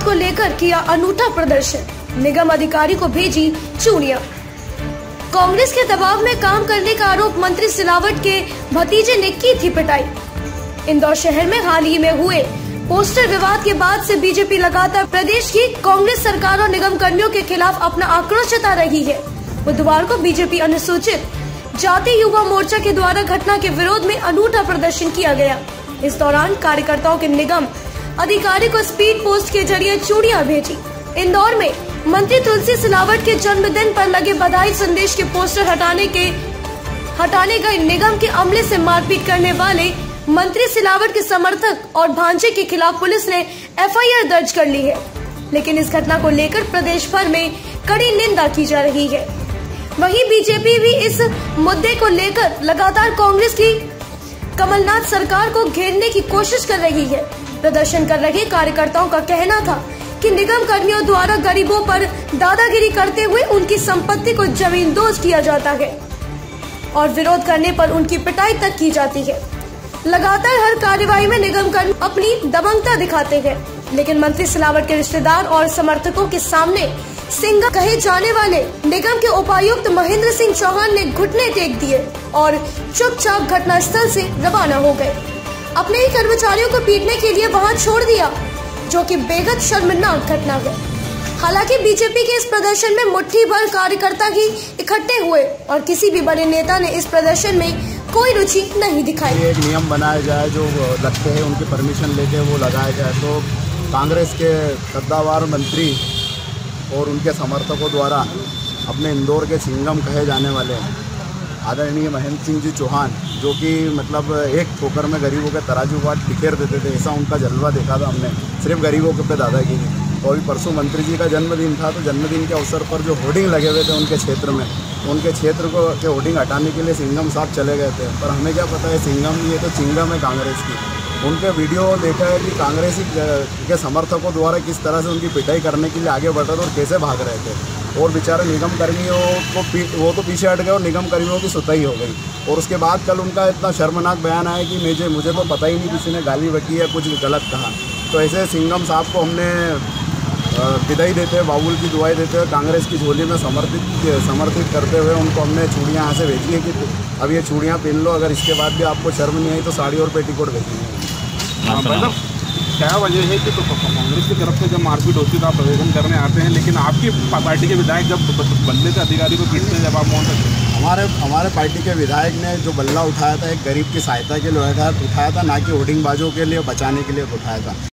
को लेकर किया अनूठा प्रदर्शन, निगम अधिकारी को भेजी चूड़ियां। कांग्रेस के दबाव में काम करने का आरोप मंत्री सिलावट के भतीजे ने की थी पिटाई। इंदौर शहर में हाल ही में हुए पोस्टर विवाद के बाद से बीजेपी लगातार प्रदेश की कांग्रेस सरकार और निगम कर्मियों के खिलाफ अपना आक्रोश जता रही है। बुधवार को बीजेपी अनुसूचित जाति युवा मोर्चा के द्वारा घटना के विरोध में अनूठा प्रदर्शन किया गया। इस दौरान कार्यकर्ताओं के निगम अधिकारी को स्पीड पोस्ट के जरिए चूड़ियां भेजी। इंदौर में मंत्री तुलसी सिलावट के जन्मदिन पर लगे बधाई संदेश के पोस्टर हटाने गए निगम के अमले से मारपीट करने वाले मंत्री सिलावट के समर्थक और भांजे के खिलाफ पुलिस ने एफआईआर दर्ज कर ली है। लेकिन इस घटना को लेकर प्रदेश भर में कड़ी निंदा की जा रही है। वहीं बीजेपी भी इस मुद्दे को लेकर लगातार कांग्रेस की कमलनाथ सरकार को घेरने की कोशिश कर रही है। प्रदर्शन कर रहे कार्यकर्ताओं का कहना था कि निगम कर्मियों द्वारा गरीबों पर दादागिरी करते हुए उनकी संपत्ति को जमींदोज किया जाता है और विरोध करने पर उनकी पिटाई तक की जाती है। लगातार हर कार्यवाही में निगम कर्मी अपनी दबंगता दिखाते हैं, लेकिन मंत्री सिलावट के रिश्तेदार और समर्थकों के सामने सिंघम कहे जाने वाले निगम के उपायुक्त महेंद्र सिंह चौहान ने घुटने टेक दिए और चुपचाप घटनास्थल से रवाना हो गए। अपने ही कर्मचारियों को पीटने के लिए वहां छोड़ दिया, जो कि बेहद शर्मनाक घटना है। हालांकि बीजेपी के इस प्रदर्शन में मुट्ठी भर कार्यकर्ता ही इकट्ठे हुए और किसी भी बड़े नेता ने इस प्रदर्शन में कोई रुचि नहीं दिखाई। एक नियम बनाया जाए, जो लगते हैं उनकी परमिशन लेके वो लगाया जाए। तो कांग्रेस के कद्दावर मंत्री और उनके समर्थकों द्वारा अपने इंदौर के सिंघम कहे जाने वाले आदरणीय महेंद्र सिंह जी चौहान, जो कि मतलब एक ठोकर में गरीबों के तराजू बाट बिखेर देते थे, ऐसा उनका जलवा देखा था हमने, सिर्फ गरीबों के पे दादागिरी। और अभी परसों मंत्री जी का जन्मदिन था, तो जन्मदिन के अवसर पर जो होर्डिंग लगे हुए थे उनके क्षेत्र में, उनके क्षेत्र को के होर्डिंग हटाने के लिए सिंघम साहब चले गए थे। पर हमें क्या पता है सिंघम नहीं है तो चिंगम है कांग्रेस की। उनके वीडियो देखा है कि कांग्रेसी के समर्थकों द्वारा किस तरह से उनकी पिटाई करने के लिए आगे बढ़ रहे थे और कैसे भाग रहे थे। और बेचारे निगम कर्मियों को वो तो पीछे हट गए और निगम कर्मियों की सुताई हो गई। और उसके बाद कल उनका इतना शर्मनाक बयान आया कि मुझे तो पता ही नहीं किसी ने गाली बकी या कुछ गलत कहा। तो ऐसे सिंघम साहब को हमने विदाई देते हुए, बाबुल की दुआएं देते हुए, कांग्रेस की झोली में समर्थित करते हुए उनको हमने चूड़ियाँ यहाँ से भेजी है कि अब ये चूड़ियाँ पहन लो। अगर इसके बाद भी आपको शर्म नहीं आई तो साड़ी और पेटीकोट भेजेंगे। मतलब क्या वजह है कि तो कांग्रेस की तरफ से जब मारपीट होती है तो आप प्रदर्शन करने आते हैं, लेकिन आपकी पार्टी के विधायक जब बल्ले से अधिकारी को पीटते हैं, जब आप मौन रखते हैं? हमारे पार्टी के विधायक ने जो बल्ला उठाया था एक गरीब की सहायता के लिए उठाया था, ना कि होर्डिंग बाजों के लिए बचाने के लिए उठाया था।